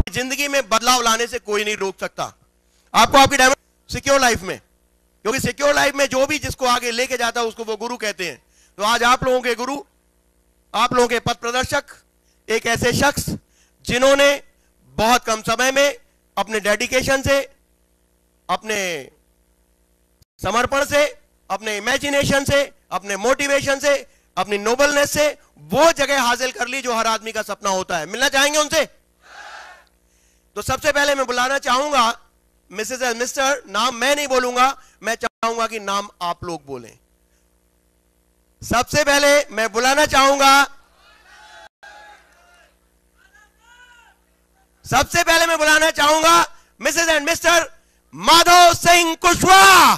जिंदगी में बदलाव लाने से कोई नहीं रोक सकता आपको आपकी डायमंड सिक्योर लाइफ में, क्योंकि सिक्योर लाइफ में जो भी जिसको आगे लेके जाता है उसको वो गुरु कहते हैं। तो आज आप लोगों के गुरु, आप लोगों के पथ प्रदर्शक एक ऐसे शख्स जिन्होंने बहुत कम समय में अपने डेडिकेशन से, अपने समर्पण से, अपने इमेजिनेशन से, अपने मोटिवेशन से, अपनी नोबलनेस से वो जगह हासिल कर ली जो हर आदमी का सपना होता है। मिलना चाहेंगे उनसे? तो सबसे पहले मैं बुलाना चाहूंगा मिसेस एंड मिस्टर। नाम मैं नहीं बोलूंगा, मैं चाहूंगा कि नाम आप लोग बोलें। सबसे पहले मैं बुलाना चाहूंगा, सबसे पहले मैं बुलाना चाहूंगा Mrs and Mr Madhav Singh Kushwaha.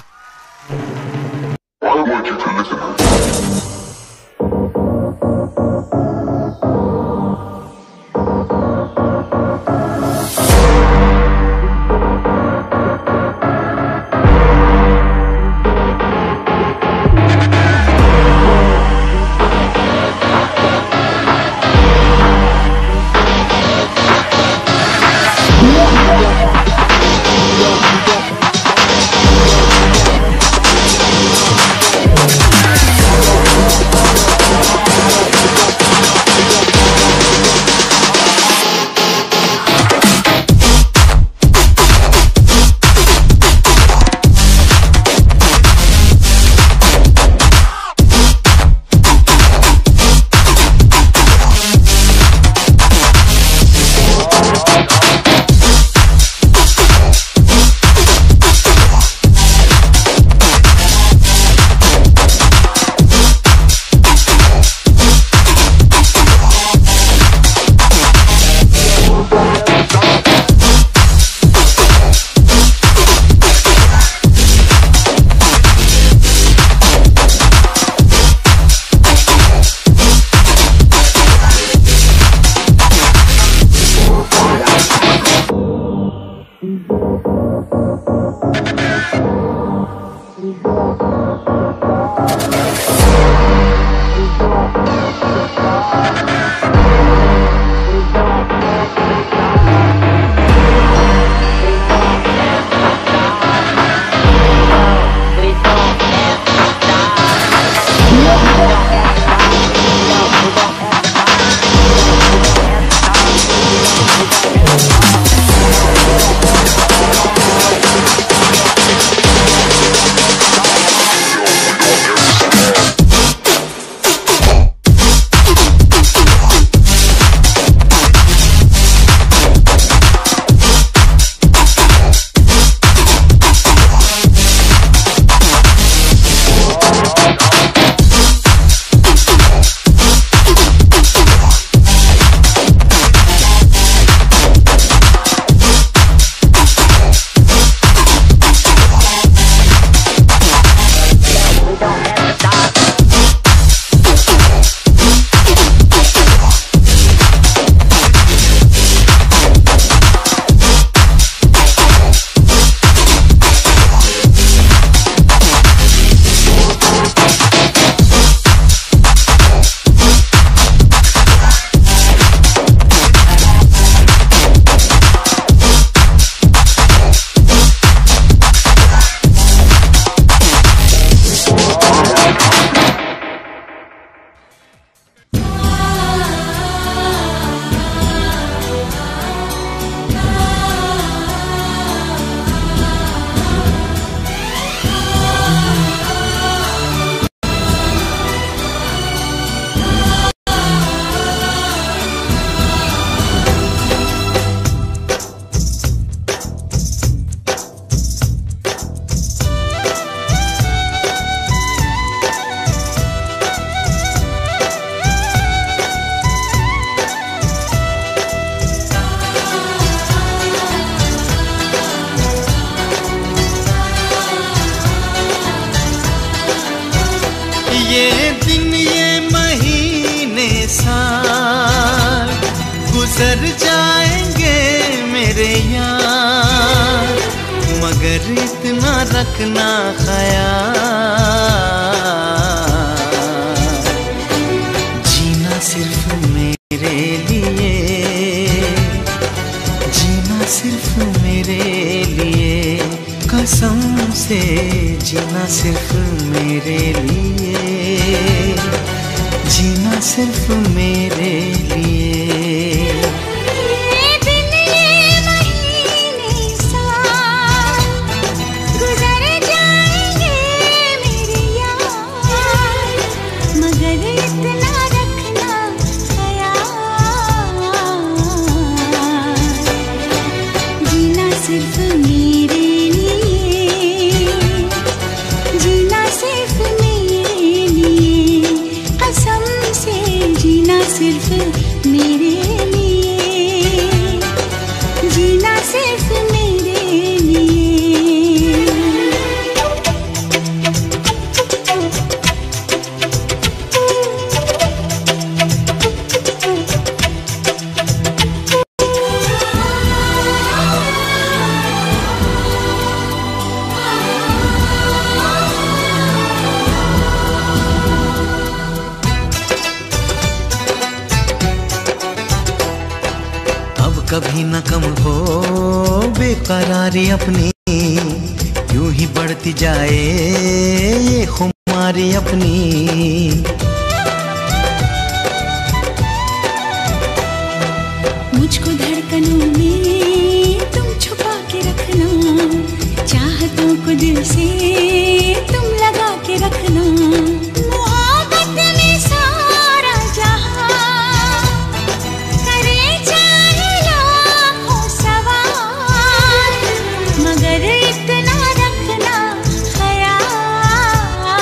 गुजर जाएंगे मेरे यार, मगर इतना रखना ख्याल, जीना सिर्फ मेरे लिए, सिर्फ मेरे लिए, कसम से जीना सिर्फ मेरे लिए, जीना सिर्फ मेरे लिए। सिर्फ मेरे लिए, जीना सिर्फ मेरे लिए। कभी न कम हो बेकरारी अपनी, यूं ही बढ़ती जाए ये खुमारी अपनी। मुझको धड़कनों में तुम छुपा के रखना, चाहतों को दिल से तुम लगा के रखना। मोहब्बत में सारा जहां करे चाहे लाखों सवाल, मगर इतना रखना ख्याल,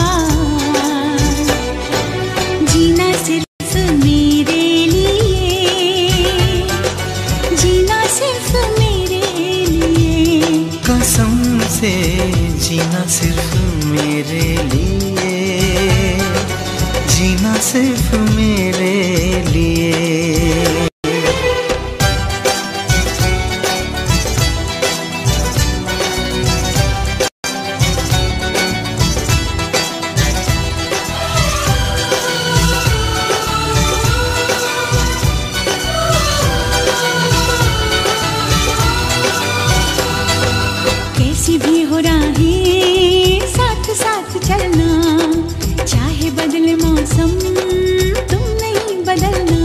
जीना सिर्फ मेरे लिए, जीना सिर्फ मेरे लिए। कसम से जीना सिर्फ मेरे लिए, जीना सिर्फ मेरे लिए। कैसी भी हो राहें साथ साथ चलना, चाहे बदले मौसम तुम नहीं बदलना।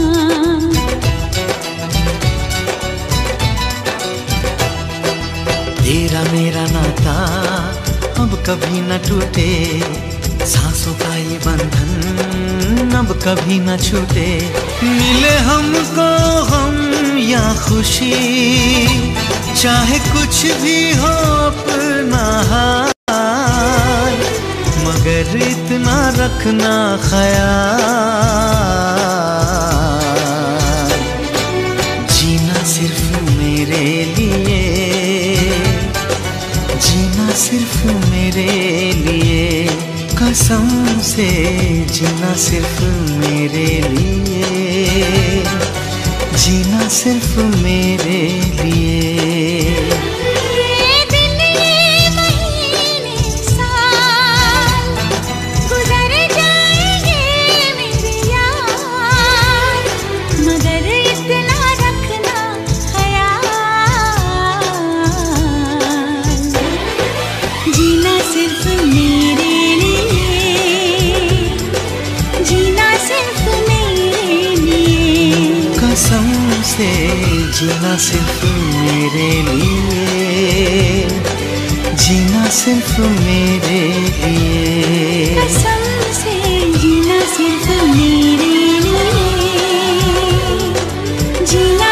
तेरा मेरा नाता अब कभी न टूटे, सांसों का ये बंधन अब कभी न छूटे। मिले हमको हम या खुशी, चाहे कुछ भी हो अपना हाल, मगर इतना रखना ख्याल, जीना सिर्फ मेरे लिए, जीना सिर्फ मेरे लिए। कसम से जीना सिर्फ मेरे लिए, जीना सिर्फ मेरे लिए। ये दिन ये महीने साल गुजर जाएंगे मेरे यार, मगर इतना रखना ख्याल, जीना सिर्फ मेरे लिए, जीना सिर्फ मेरे लिए। कसम से जीना सिर्फ मेरे लिए, जीना सिर्फ मेरे लिए। कसम से जीना सिर्फ मेरे लिए, जीना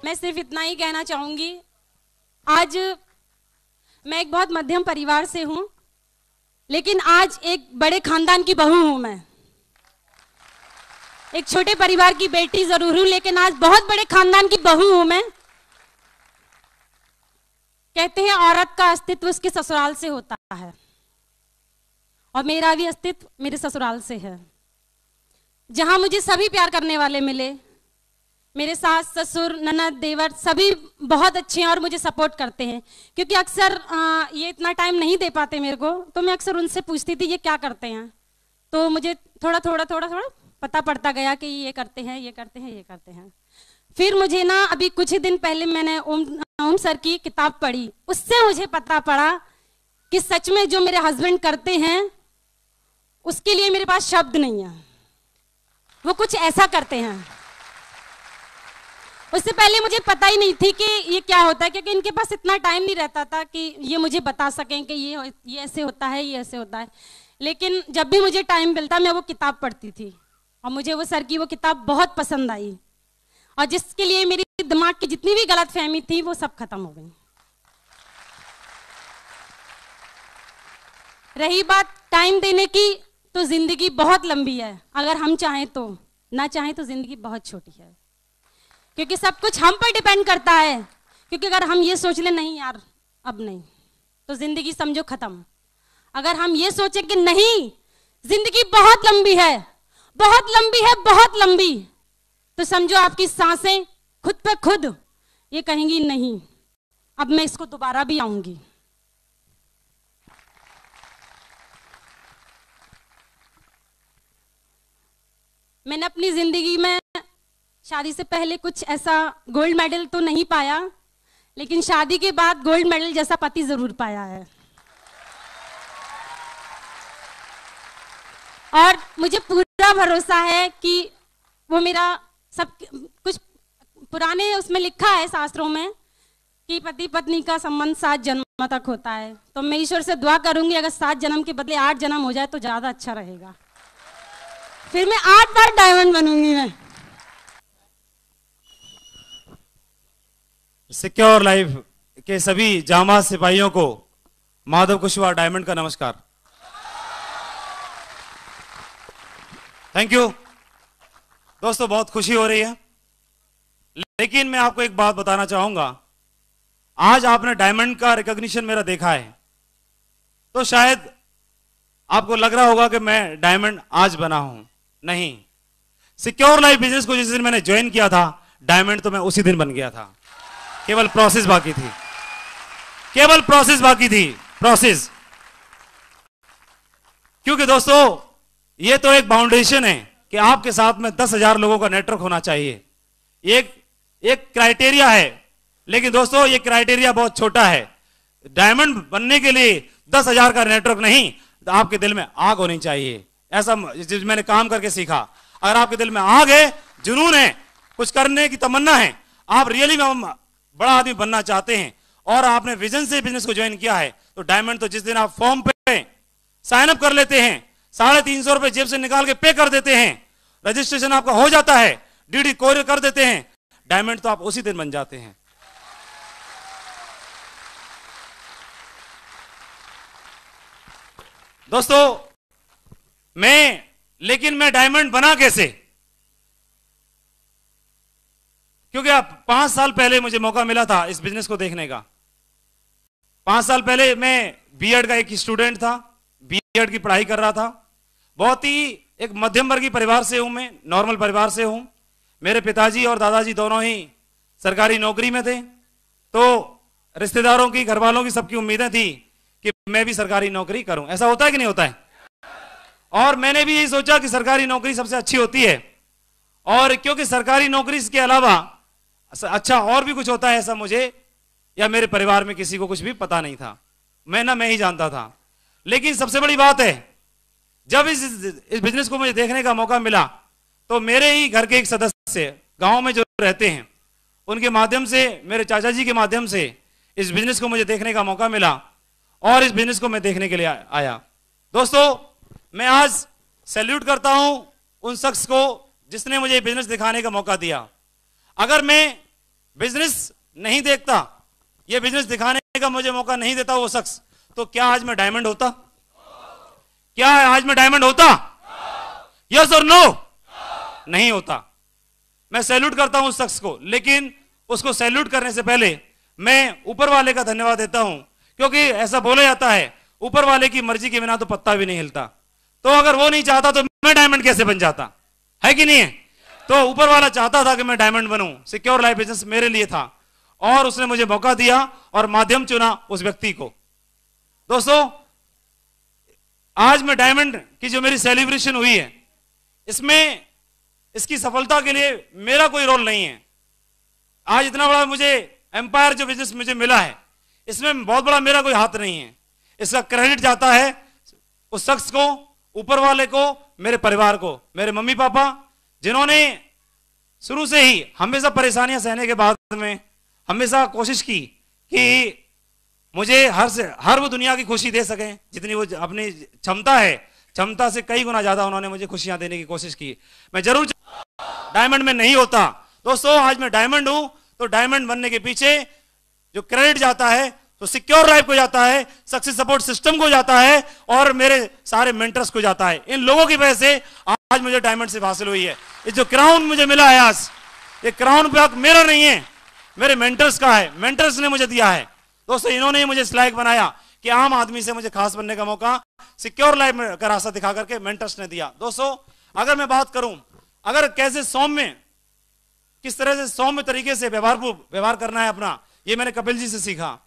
मैं सिर्फ इतना ही कहना चाहूंगी, आज मैं एक बहुत मध्यम परिवार से हूं, लेकिन आज एक बड़े खानदान की बहू हूं। मैं एक छोटे परिवार की बेटी जरूर हूं, लेकिन आज बहुत बड़े खानदान की बहू हूं मैं। कहते हैं औरत का अस्तित्व उसके ससुराल से होता है, और मेरा भी अस्तित्व मेरे ससुराल से है, जहां मुझे सभी प्यार करने वाले मिले। मेरे सास, ससुर, ननद, देवर सभी बहुत अच्छे हैं और मुझे सपोर्ट करते हैं, क्योंकि अक्सर ये इतना टाइम नहीं दे पाते मेरे को, तो मैं अक्सर उनसे पूछती थी ये क्या करते हैं, तो मुझे थोड़ा थोड़ा पता पड़ता गया कि ये करते हैं, ये करते हैं, ये करते हैं। फिर मुझे ना अभी कुछ ही दिन पहले मैंने ओम सर की किताब पढ़ी, उससे मुझे पता पड़ा कि सच में जो मेरे हस्बैंड करते हैं उसके लिए मेरे पास शब्द नहीं है। वो कुछ ऐसा करते हैं, उससे पहले मुझे पता ही नहीं थी कि ये क्या होता है, क्योंकि इनके पास इतना टाइम नहीं रहता था कि ये मुझे बता सकें कि ये ऐसे होता है, ये ऐसे होता है। लेकिन जब भी मुझे टाइम मिलता मैं वो किताब पढ़ती थी, और मुझे वो सर की वो किताब बहुत पसंद आई, और जिसके लिए मेरी दिमाग की जितनी भी गलतफहमी थी वो सब खत्म हो गई। रही बात टाइम देने की, तो जिंदगी बहुत लंबी है, अगर हम चाहें तो, ना चाहें तो जिंदगी बहुत छोटी है, क्योंकि सब कुछ हम पर डिपेंड करता है। क्योंकि अगर हम ये सोच लें नहीं यार अब नहीं, तो जिंदगी समझो खत्म। अगर हम ये सोचे कि नहीं जिंदगी बहुत लंबी है, बहुत लंबी है, बहुत लंबी, तो समझो आपकी सांसें खुद पे खुद ये कहेंगी नहीं अब मैं इसको दोबारा भी आऊंगी। मैंने अपनी जिंदगी में शादी से पहले कुछ ऐसा गोल्ड मेडल तो नहीं पाया, लेकिन शादी के बाद गोल्ड मेडल जैसा पति जरूर पाया है। और मुझे पूरा भरोसा है कि वो मेरा सब कुछ पुराने उसमें लिखा है शास्त्रों में कि पति पत्नी का संबंध 7 जन्म तक होता है। तो मैं ईश्वर से दुआ करूंगी अगर 7 जन्म के बदले 8 जन्म हो जाए तो ज्यादा अच्छा रहेगा, फिर मैं 8 बार डायमंड बनूंगी। मैं सिक्योर लाइफ के सभी जामा सिपाहियों को माधव कुशवाहा डायमंड का नमस्कार। थैंक यू दोस्तों, बहुत खुशी हो रही है, लेकिन मैं आपको एक बात बताना चाहूंगा। आज आपने डायमंड का रिकॉग्निशन मेरा देखा है, तो शायद आपको लग रहा होगा कि मैं डायमंड आज बना हूं। नहीं, सिक्योर लाइफ बिजनेस को जिस दिन मैंने ज्वाइन किया था, डायमंड तो मैं उसी दिन बन गया था। केवल प्रोसेस बाकी थी, केवल प्रोसेस बाकी थी, प्रोसेस। क्योंकि दोस्तों ये तो एक बाउंडेशन है कि आपके साथ में 10,000 लोगों का नेटवर्क होना चाहिए, एक क्राइटेरिया है। लेकिन दोस्तों ये क्राइटेरिया बहुत छोटा है। डायमंड बनने के लिए 10,000 का नेटवर्क नहीं, तो आपके दिल में आग होनी चाहिए। ऐसा मैंने काम करके सीखा। अगर आपके दिल में आग है, जुनून है, कुछ करने की तमन्ना है, आप रियली में बड़ा आदमी बनना चाहते हैं और आपने विजन से बिजनेस को ज्वाइन किया है, तो डायमंड तो जिस दिन आप फॉर्म पे साइन अप कर लेते हैं, 350 रुपए जेब से निकाल के पे कर देते हैं, रजिस्ट्रेशन आपका हो जाता है, डीडी कोरियर कर देते हैं, डायमंड तो आप उसी दिन बन जाते हैं। दोस्तों लेकिन मैं डायमंड बना कैसे? क्योंकि आप 5 साल पहले मुझे मौका मिला था इस बिजनेस को देखने का। 5 साल पहले मैं बीएड का एक स्टूडेंट था, बीएड की पढ़ाई कर रहा था। बहुत ही एक मध्यम वर्गीय परिवार से हूं मैं, नॉर्मल परिवार से हूं। मेरे पिताजी और दादाजी दोनों ही सरकारी नौकरी में थे, तो रिश्तेदारों की, घर वालों की, सबकी उम्मीदें थी कि मैं भी सरकारी नौकरी करूं। ऐसा होता है कि नहीं होता है? और मैंने भी यही सोचा कि सरकारी नौकरी सबसे अच्छी होती है, और क्योंकि सरकारी नौकरी के अलावा अच्छा और भी कुछ होता है, ऐसा मुझे या मेरे परिवार में किसी को कुछ भी पता नहीं था। मैं ही जानता था। लेकिन सबसे बड़ी बात है, जब इस बिजनेस को मुझे देखने का मौका मिला, तो मेरे ही घर के एक सदस्य गांव में जो रहते हैं, उनके माध्यम से, मेरे चाचा जी के माध्यम से इस बिजनेस को मुझे देखने का मौका मिला, और इस बिजनेस को मैं देखने के लिए आया। दोस्तों मैं आज सैल्यूट करता हूं उन शख्स को जिसने मुझे बिजनेस दिखाने का मौका दिया। अगर मैं बिजनेस नहीं देखता, ये बिजनेस दिखाने का मुझे मौका नहीं देता वो शख्स, तो क्या आज मैं डायमंड होता? क्या आज मैं डायमंड होता? यस और नो? नहीं होता। मैं सैल्यूट करता हूं उस शख्स को, लेकिन उसको सैल्यूट करने से पहले मैं ऊपर वाले का धन्यवाद देता हूं, क्योंकि ऐसा बोला जाता है ऊपर वाले की मर्जी के बिना तो पत्ता भी नहीं हिलता। तो अगर वो नहीं चाहता तो मैं डायमंड कैसे बन जाता, है कि नहीं है? तो ऊपर वाला चाहता था कि मैं डायमंड बनूं, सिक्योर लाइफ बिजनेस मेरे लिए था, और उसने मुझे मौका दिया और माध्यम चुना उस व्यक्ति को। दोस्तों, आज मैं डायमंड की जो मेरी सेलिब्रेशन हुई है, इसमें इसकी सफलता के लिए मेरा कोई रोल नहीं है। आज इतना बड़ा मुझे एम्पायर जो बिजनेस मुझे मिला है, इसमें बहुत बड़ा मेरा कोई हाथ नहीं है। इसका क्रेडिट जाता है उस शख्स को, ऊपर वाले को, मेरे परिवार को, मेरे मम्मी पापा, जिन्होंने शुरू से ही हमेशा परेशानियां सहने के बाद में हमेशा कोशिश की कि मुझे हर वो दुनिया की खुशी दे सकें जितनी वो अपनी क्षमता है, क्षमता से कई गुना ज्यादा उन्होंने मुझे खुशियां देने की कोशिश की। मैं जरूर डायमंड में नहीं होता। दोस्तों, आज मैं डायमंड हूं, तो डायमंड बनने के पीछे जो क्रेडिट जाता है तो सिक्योर लाइफ को जाता है, सक्सेस सपोर्ट सिस्टम को जाता है, और मेरे सारे मेंटर्स को जाता है। इन लोगों की वजह से आज मुझे डायमंड से हासिल हुई है। ये जो क्राउन मुझे मिला है आज, ये क्राउन पे हक मेरा नहीं है, मेरे मेंटर्स का है। मेंटर्स ने मुझे दिया है। दोस्तों, इन्होंने ही मुझे इस लायक बनाया कि आम आदमी से मुझे खास बनने का मौका सिक्योर लाइफ में का रास्ता दिखा करके मेंटर्स ने दिया। दोस्तों, अगर मैं बात करूं, अगर कैसे सौम्य, किस तरह से सौम्य तरीके से व्यवहार करना है अपना, ये मैंने कपिल जी से सीखा।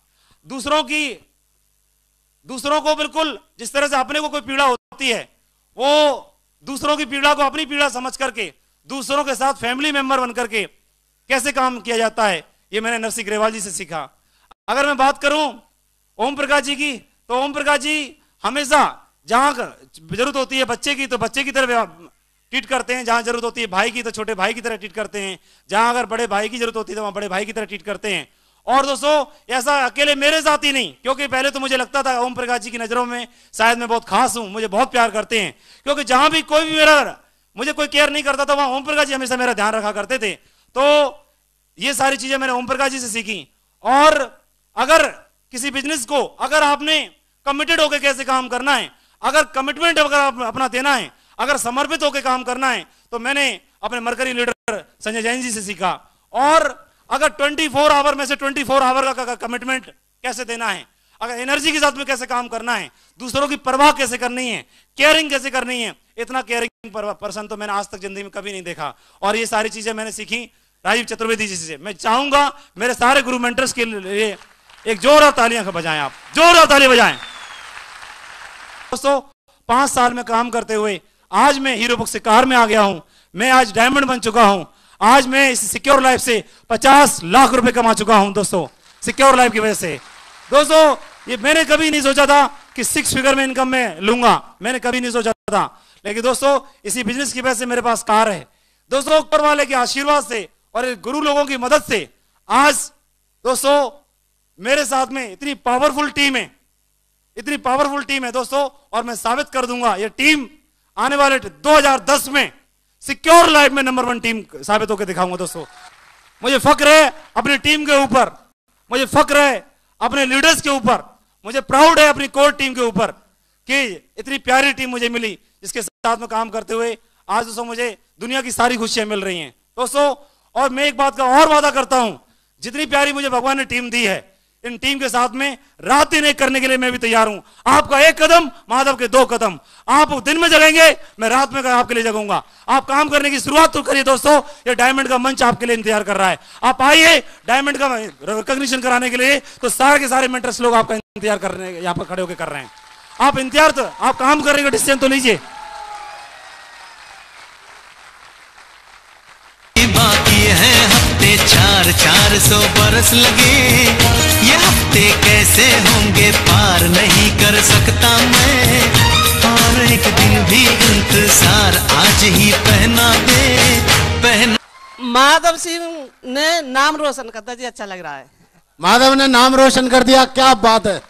दूसरों को बिल्कुल जिस तरह से अपने को कोई पीड़ा होती है, वो दूसरों की पीड़ा को अपनी पीड़ा समझ करके दूसरों के साथ फैमिली मेंबर बन करके कैसे काम किया जाता है, ये मैंने नरसिंह ग्रेवाल जी से सीखा। अगर मैं बात करूं ओम प्रकाश जी की, तो ओम प्रकाश जी हमेशा जहां जरूरत होती है बच्चे की, तो बच्चे की तरह ट्रीट करते हैं, जहां जरूरत होती है भाई की तो छोटे भाई की तरह ट्रीट करते हैं, जहां अगर बड़े भाई की जरूरत होती है तो वहां बड़े भाई की तरह ट्रीट करते हैं। और दोस्तों, ऐसा अकेले मेरे साथ ही नहीं, क्योंकि पहले तो मुझे लगता था ओम प्रकाश जी की नजरों में शायद मैं बहुत खास हूं, मुझे बहुत प्यार करते हैं, क्योंकि जहां भी कोई भी मुझे कोई केयर नहीं करता था, वहां ओम प्रकाश जी हमेशा मेरा ध्यान रखा करते थे। तो ये सारी चीजें मैंने ओम प्रकाश जी से सीखी। और अगर किसी बिजनेस को अगर आपने कमिटेड होकर कैसे काम करना है, अगर कमिटमेंट अगर अपना देना है, अगर समर्पित होकर काम करना है, तो मैंने अपने मरकरी लीडर संजय जैन जी से सीखा। और अगर 24 आवर में से 24 आवर का कमिटमेंट कैसे देना है, अगर एनर्जी के साथ में कैसे काम करना है, दूसरों की परवाह कैसे करनी है, केयरिंग कैसे करनी है, इतना केयरिंग पर्सन तो मैंने आज तक जिंदगी में कभी नहीं देखा। और ये सारी चीजें मैंने सीखी राजीव चतुर्वेदी जी से। मैं चाहूंगा मेरे सारे गुरु मेंटर्स के लिए एक जोरदार तालियां बजाएं, आप जोरदार ताली बजाएं। दोस्तों, 5 साल में काम करते हुए आज मैं हीरो बुक से कार में आ गया हूं, मैं आज डायमंड बन चुका हूं, आज मैं इस सिक्योर लाइफ से 50 लाख रुपए कमा चुका हूं दोस्तों, सिक्योर लाइफ की वजह से। दोस्तों, ये मैंने कभी नहीं सोचा था कि 6 फिगर में इनकम में लूंगा, मैंने कभी नहीं सोचा था, लेकिन दोस्तों इसी बिजनेस की वजह से मेरे पास कार है। दोस्तों, ऊपर वाले के आशीर्वाद से और गुरु लोगों की मदद से आज दोस्तों मेरे साथ में इतनी पावरफुल टीम है, इतनी पावरफुल टीम है दोस्तों, और मैं साबित कर दूंगा ये टीम आने वाले 2010 में सिक्योर लाइफ में नंबर 1 टीम साबित होकर दिखाऊंगा। दोस्तों, मुझे फक्र है अपनी टीम के ऊपर, मुझे फक्र है अपने लीडर्स के ऊपर, मुझे प्राउड है अपनी कोर टीम के ऊपर कि इतनी प्यारी टीम मुझे मिली, जिसके साथ में काम करते हुए आज दोस्तों मुझे दुनिया की सारी खुशियां मिल रही हैं दोस्तों। और मैं एक बात का और वादा करता हूं, जितनी प्यारी मुझे भगवान ने टीम दी है, इन टीम के साथ में रात दिन एक करने के लिए मैं भी तैयार हूं। आपका एक कदम, माधव के 2 कदम। आप दिन में जगेंगे, मैं रात में आपके लिए जगूंगा। आप काम करने की शुरुआत तो करिए दोस्तों, ये डायमंड का मंच आपके लिए इंतजार कर रहा है। आप आइए डायमंड का रिकॉग्निशन कराने के लिए, तो सारे के सारे मेंटर्स लोग आपका इंतजार कर रहे हैं, यहाँ पर खड़े होकर कर रहे हैं। आप इंतजार तो, आप काम करने का डिसीजन तो लीजिए। बाकी है हफ्ते 400 बरस लगे, ये हफ्ते कैसे होंगे पार नहीं कर सकता मैं, और एक दिन भी इंतजार आज ही पहना दे माधव सिंह ने नाम रोशन कर दिया जी, अच्छा लग रहा है। माधव ने नाम रोशन कर दिया, क्या बात है।